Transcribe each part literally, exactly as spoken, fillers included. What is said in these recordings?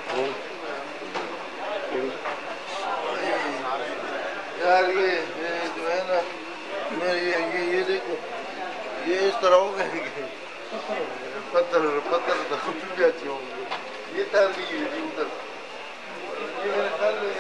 यार ये ये जो है ना, मैं ये ये ये देखो, ये इस तरह हो गए पत्थर पत्थर तो भी अच्छे होंगे। ये तार नहीं है जी उधर, ये मेरे ख्याल में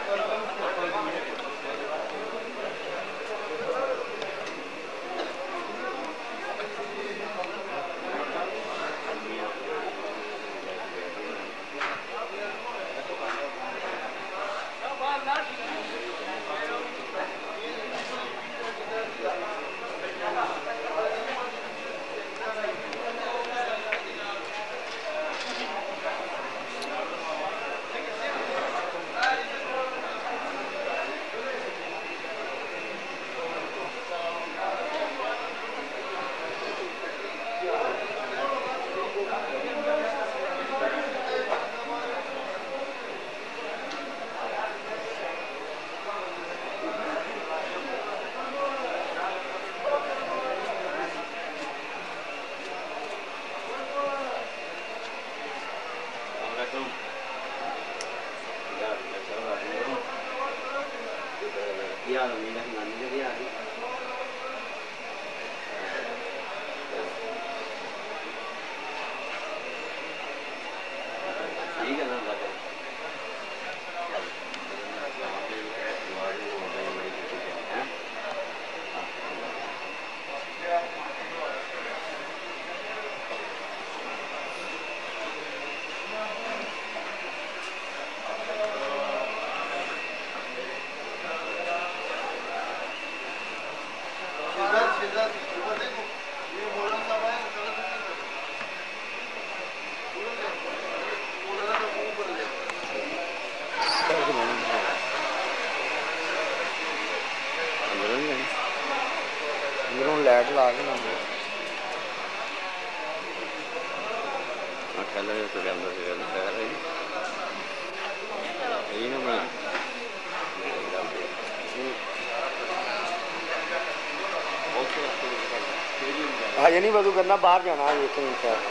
लाइट ला के ना खेल रहे तो अंदर से खेल रहे यही ना मैं हाँ ये नहीं बदू करना बाहर जाना है एक मिनट का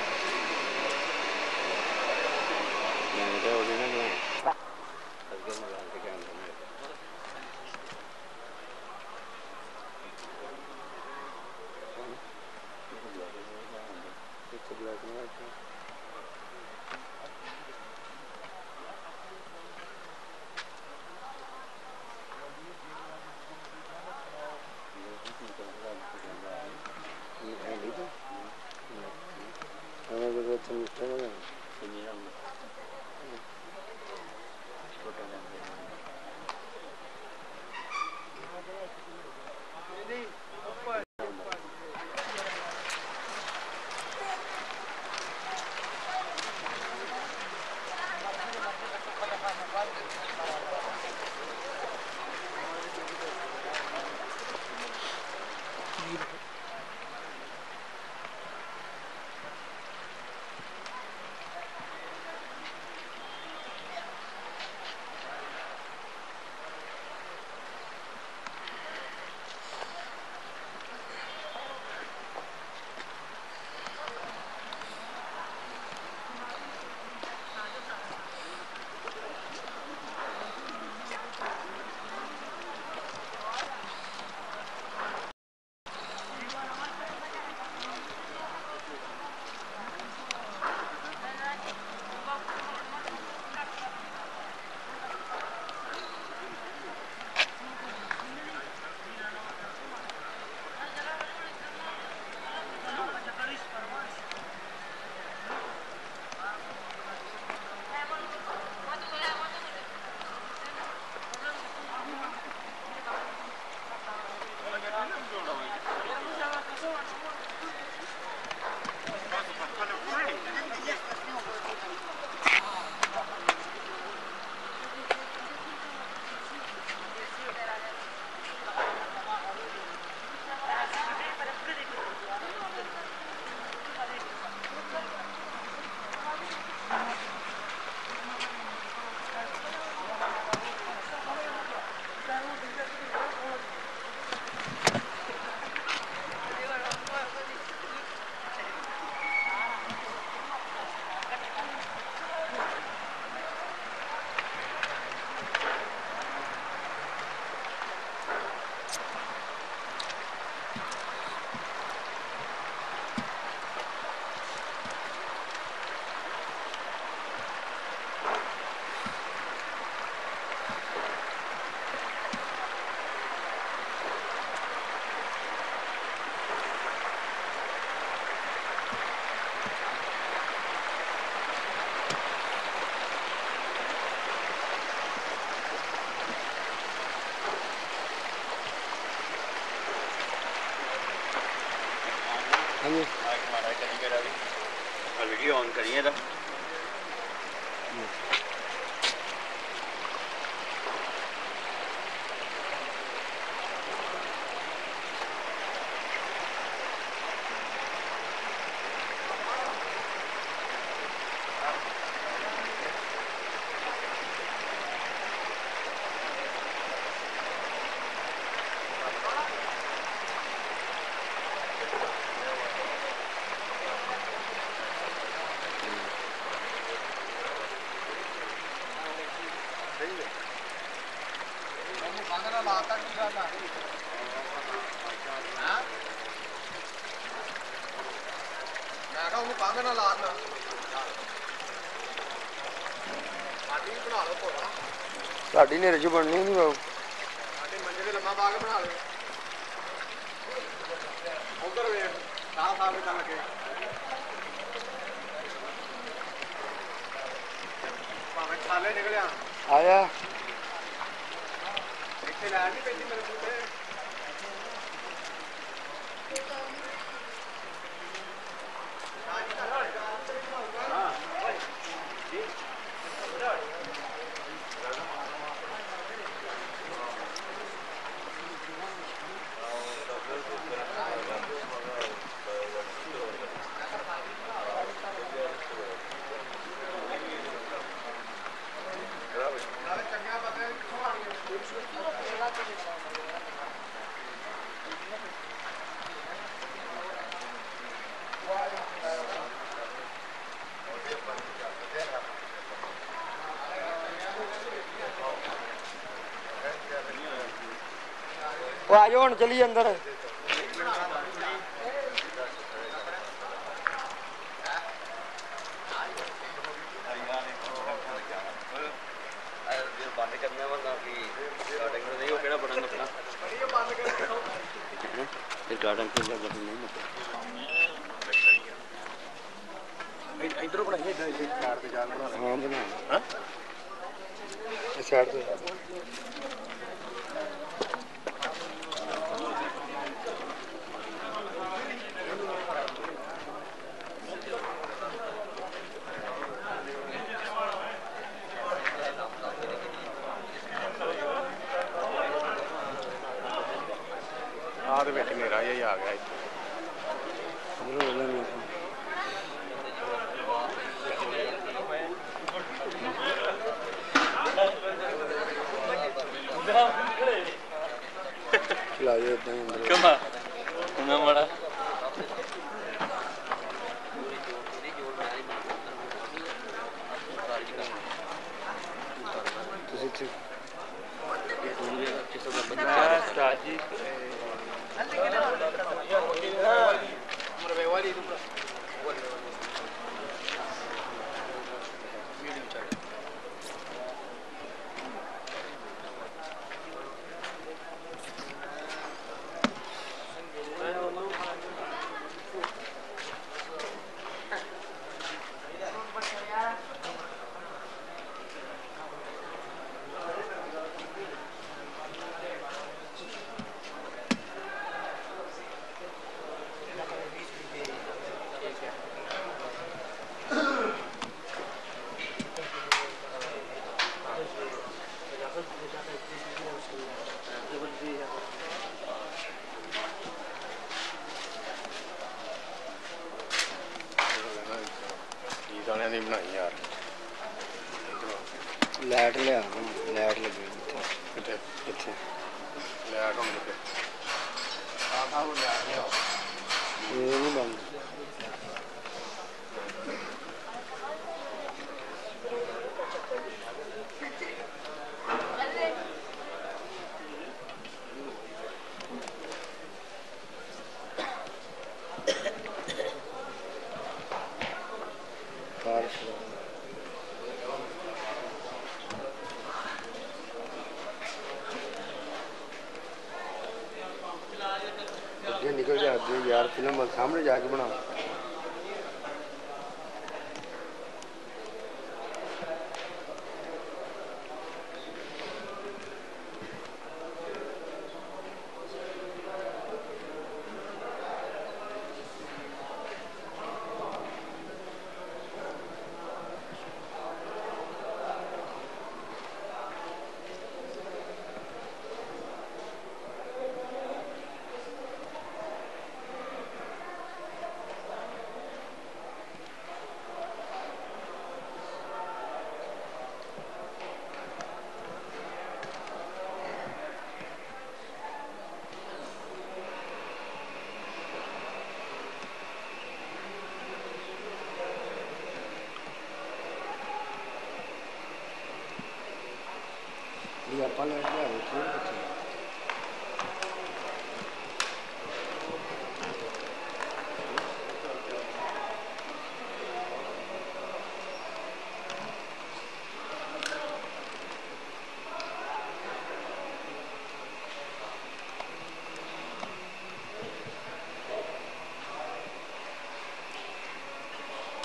करिए ना साड़ी नेरे च बननी नहीं बाबू मंजे ते लम्मा पा के बना ले उधर वे साफ साफ कर लगे भावें खाले निकलिया आया इत्थे लैंड नहीं पैंदी मेरे बूटे वो आ जाओ चलिए अंदर बंद करना वरना कि स्टार्टिंग में नहीं हो केड़ा बटन अपना स्टार्टिंग पे बटन नहीं होता इधरों बनाइए इधर इधर चार पे चार बना हाँ बना हां इस साइड पे ਆ ਦੇ ਵਿੱਚ ਮੇਰਾ ਇਹ ਆ ਗਿਆ ਇੱਥੇ चला जाओ इतना ही अंदर कमा ना बड़ा तुसी ठीक स्टार्ट जी दाने नहीं बनाई यार लाइट लिया लाइट लगी कितने इतने लाइट होने लगे आधा हो गया ये नहीं बंद निकल जाते हैं यार फिल्म सामने जाके बना ਵੀ ਆਪਾਂ ਲੈਟ ਲਿਆ ਦੇ ਫਿਰ ਕਿੱਥੇ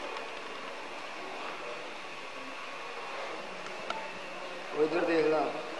ਉਹ ਇੱਧਰ ਦੇਖ ਲਾ